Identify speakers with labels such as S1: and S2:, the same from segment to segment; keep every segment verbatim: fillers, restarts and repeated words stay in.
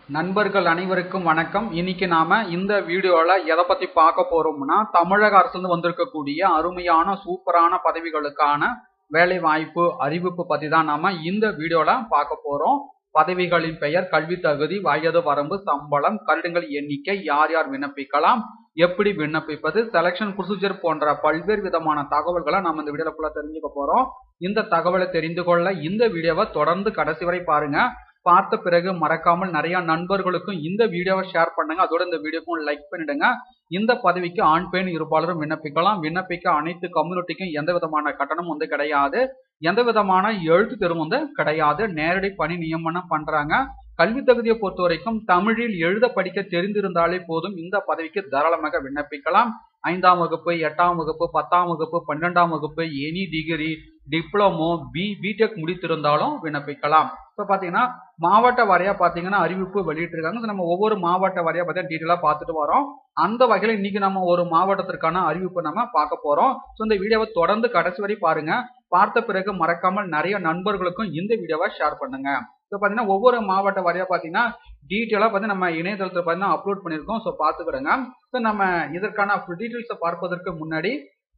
S1: நண்பர்கள் அனைவருக்கும் வணக்கம். இன்னைக்கு நாம இந்த வீடியோல எதை பத்தி பார்க்க போறோம்னா, தமிழக அரசுல வந்திருக்கக்கூடிய அருமையான சூப்பரான பதவிகளுக்கான வேலை வாய்ப்பு அறிவிப்பு பத்தி தான் நாம இந்த வீடியோல பார்க்க போறோம். பதவிகளின் பெயர், கல்வி தகுதி, வயது வரம்பு, சம்பளம், கருடங்கள் எண்ணிக்கை, யார் யார் விண்ணப்பிக்கலாம், எப்படி விண்ணப்பிப்பது, செலக்ஷன் ப்ரொசீஜர் போன்ற பல்வேறு விதமான தகவல்களை நம்ம இந்த வீடியோல ஃபுல்லா தெரிஞ்சுக்க போறோம். இந்த தகவலை தெரிந்து கொள்ள இந்த வீடியோவை தொடர்ந்து கடைசி வரை பாருங்க. பார்த்த பிறகு மறக்காமல் நிறைய நண்பர்களுக்கும் இந்த வீடியோவை ஷேர் பண்ணுங்க. அதோட இந்த வீடியோக்கும் லைக் பண்ணிடுங்க. இந்த பதவிக்கு ஆண் பெண் இருபாலரும் விண்ணப்பிக்கலாம். விண்ணப்பிக்க அனைத்து கம்யூனிட்டிக்கும் எந்த விதமான கட்டணம் வந்து கிடையாது, எந்த விதமான எழுத்து தேர்வும் வந்து கிடையாது. நேரடி பணி நியமனம் பண்றாங்க. கல்வி தகுதியை பொறுத்த வரைக்கும் தமிழில் எழுத படிக்க தெரிந்திருந்தாலே போதும் இந்த பதவிக்கு தாராளமாக விண்ணப்பிக்கலாம். ஐந்தாம் வகுப்பு, எட்டாம் வகுப்பு, பத்தாம் வகுப்பு, பன்னெண்டாம் வகுப்பு, any degree, diploma, B BTech முடித்திருந்தாலும் விண்ணப்பிக்கலாம். இப்போ பார்த்தீங்கன்னா மாவட்ட வாரியா பார்த்தீங்கன்னா அறிவிப்பு வெளியிட்டிருக்காங்க. நம்ம ஒவ்வொரு மாவட்ட வாரியா பார்த்தீங்கன்னா டீட்டெயிலாக பார்த்துட்டு வரோம். அந்த வகையில் இன்னைக்கு நம்ம ஒரு மாவட்டத்திற்கான அறிவிப்பு நம்ம பார்க்க போறோம். ஸோ இந்த வீடியோவை தொடர்ந்து கடைசி வரை பாருங்க. பார்த்த பிறகு மறக்காமல் நிறைய நண்பர்களுக்கும் இந்த வீடியோவை ஷேர் பண்ணுங்க. இப்போ பார்த்தீங்கன்னா ஒவ்வொரு மாவட்ட வாரியா பார்த்தீங்கன்னா டீட்டெயிலாக பார்த்து நம்ம இணையதளத்தில் பார்த்தீங்கன்னா அப்லோட் பண்ணியிருக்கோம். ஸோ பார்த்துக்கிடுங்க. ஸோ நம்ம இதற்கான டீட்டெயில்ஸை பார்ப்பதற்கு முன்னாடி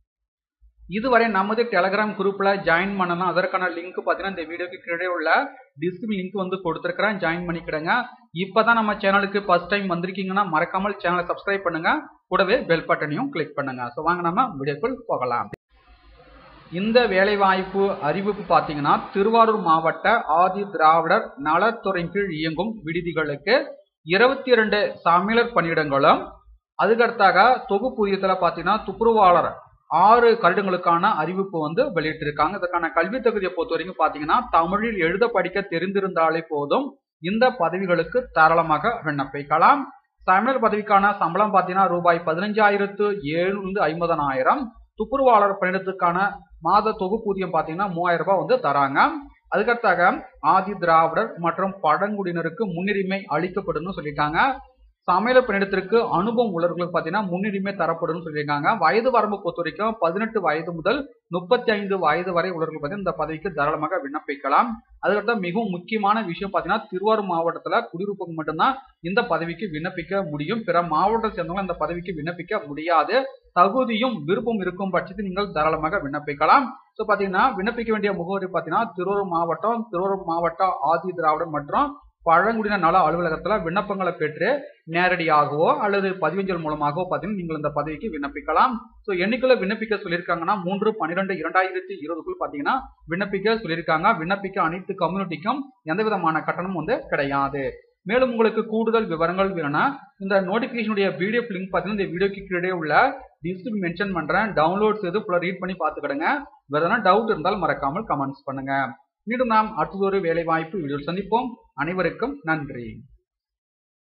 S1: இதுவரை நமது டெலகிராம் குரூப்ல ஜாயின் பண்ணலாம். அதற்கான லிங்க் பார்த்தீங்கன்னா இந்த வீடியோக்கு கீழே உள்ள டிஸ்கிரிப்ஷன் லிங்க் வந்து கொடுத்துருக்கிறேன். ஜாயின் பண்ணிக்கிடுங்க. இப்போதான் நம்ம சேனலுக்கு ஃபர்ஸ்ட் டைம் வந்திருக்கீங்கன்னா மறக்காமல் சேனலை சப்ஸ்கிரைப் பண்ணுங்க. கூடவே பெல் பட்டனையும் கிளிக் பண்ணுங்க. ஸோ வாங்க நம்ம வீடியோக்குள் போகலாம். இந்த வேலைவாய்ப்பு அறிவிப்பு பார்த்தீங்கன்னா திருவாரூர் மாவட்ட ஆதி திராவிடர் நலத்துறையின் கீழ் இயங்கும் விடுதிகளுக்கு இருபத்தி இரண்டு சமையலர் பணியிடங்களும், அதுக்கடுத்தாக தொகுப்பூதியத்தில் பார்த்தீங்கன்னா துப்புரவாளர் ஆறு கருடங்களுக்கான அறிவிப்பு வந்து வெளியிட்டிருக்காங்க. இதற்கான கல்வி தகுதியை பொறுத்த வரைக்கும் பார்த்தீங்கன்னா தமிழில் எழுத படிக்க தெரிந்திருந்தாலே போதும் இந்த பதவிகளுக்கு தாராளமாக விண்ணப்பிக்கலாம். சமையலர் பதவிக்கான சம்பளம் பார்த்தீங்கன்னா ரூபாய் பதினஞ்சாயிரத்து எழுநூறு ஐம்பதனாயிரம். துப்புரவாளர் பணியிடத்துக்கான மாத தொகுப்பூதியம் பார்த்தீங்கன்னா மூவாயிரம் ரூபாய் வந்து தராங்க. அதுக்கடுத்தாக ஆதி திராவிடர் மற்றும் பழங்குடியினருக்கு முன்னுரிமை அளிக்கப்படும் சொல்லிட்டாங்க. சமையலர் பணியிடத்திற்கு அனுபவம் உள்ளவர்களுக்கு பார்த்தீங்கன்னா முன்னுரிமை தரப்படும் சொல்லியிருக்காங்க. வயது வரம்பு பொறுத்த வரைக்கும் பதினெட்டு வயது முதல் முப்பத்தி ஐந்து வயது வரை உள்ளவர்கள் பார்த்தீங்கன்னா இந்த பதவிக்கு தாராளமாக விண்ணப்பிக்கலாம். அதுக்கடுத்த மிகவும் முக்கியமான விஷயம் பார்த்தீங்கன்னா திருவாரூர் மாவட்டத்தில் குடியிருப்புக்கு மட்டும்தான் இந்த பதவிக்கு விண்ணப்பிக்க முடியும். பிற மாவட்டத்தை சேர்ந்தவங்க இந்த பதவிக்கு விண்ணப்பிக்க முடியாது. தகுதியும் விருப்பம் இருக்கும் பட்சத்தில் நீங்கள் தாராளமாக விண்ணப்பிக்கலாம். ஸோ பார்த்தீங்கன்னா விண்ணப்பிக்க வேண்டிய முகவரி பார்த்தீங்கன்னா திருவாரூர் மாவட்டம் திருவாரூர் மாவட்ட ஆதி திராவிடர் மற்றும் பழங்குடியினர் நல அலுவலகத்தில் விண்ணப்பங்களை பெற்று நேரடியாகவோ அல்லது பதிவஞ்சல் மூலமாகவோ பார்த்தீங்கன்னா நீங்கள் இந்த பதவிக்கு விண்ணப்பிக்கலாம். ஸோ எண்ணிக்கையில் விண்ணப்பிக்க சொல்லியிருக்காங்கன்னா மூன்று பன்னிரெண்டு இரண்டாயிரத்தி இருபதுக்குள் பார்த்தீங்கன்னா விண்ணப்பிக்க சொல்லியிருக்காங்க. விண்ணப்பிக்க அனைத்து கம்யூனிட்டிக்கும் எந்த விதமான கட்டணம் வந்து கிடையாது. மேலும் உங்களுக்கு கூடுதல் விவரங்கள் வேணும்னா இந்த நோட்டிபிகேஷனுடைய பிடிஎஃப் லிங்க் பார்த்தீங்கன்னா இந்த வீடியோக்கு கீழே உள்ள டிஸ்கிரிப்ஷன் மென்ஷன் பண்றேன். டவுன்லோட் செய்து ஃபுல்லாக ரீட் பண்ணி பார்த்துக்கிடுங்க. வேற எதனா டவுட் இருந்தால் மறக்காமல் கமெண்ட்ஸ் பண்ணுங்க. மீண்டும் நாம் அடுத்ததொரு வேலை வாய்ப்பு வீடியோ சந்திப்போம். அனைவருக்கும் நன்றி.